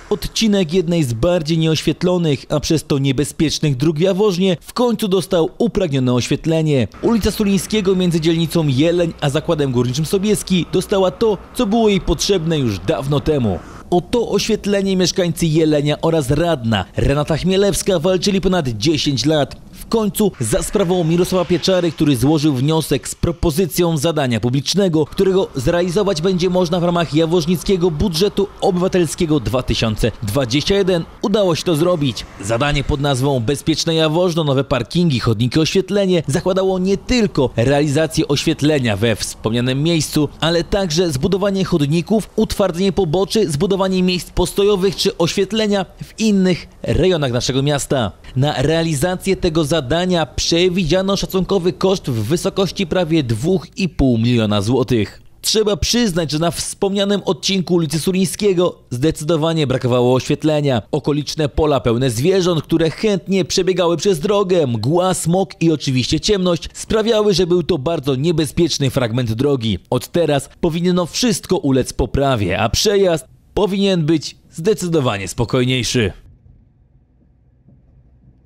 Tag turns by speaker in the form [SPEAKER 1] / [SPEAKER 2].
[SPEAKER 1] Odcinek jednej z bardziej nieoświetlonych, a przez to niebezpiecznych dróg w Jaworznie w końcu dostał upragnione oświetlenie. Ulica Sulińskiego między dzielnicą Jeleń a Zakładem Górniczym Sobieski dostała to, co było jej potrzebne już dawno temu. O to oświetlenie mieszkańcy Jelenia oraz radna Renata Chmielewska walczyli ponad 10 lat. W końcu za sprawą Mirosława Pieczary, który złożył wniosek z propozycją zadania publicznego, którego zrealizować będzie można w ramach jaworznickiego budżetu obywatelskiego 2021, udało się to zrobić. Zadanie pod nazwą Bezpieczne Jaworzno, nowe parkingi, chodniki, oświetlenie zakładało nie tylko realizację oświetlenia we wspomnianym miejscu, ale także zbudowanie chodników, utwardzenie poboczy, zbudowanie miejsc postojowych czy oświetlenia w innych rejonach naszego miasta. Na realizację tego zadania przewidziano szacunkowy koszt w wysokości prawie 2,5 miliona złotych. Trzeba przyznać, że na wspomnianym odcinku ulicy Sulińskiego zdecydowanie brakowało oświetlenia. Okoliczne pola pełne zwierząt, które chętnie przebiegały przez drogę, mgła, smog i oczywiście ciemność sprawiały, że był to bardzo niebezpieczny fragment drogi. Od teraz powinno wszystko ulec poprawie, a przejazd powinien być zdecydowanie spokojniejszy.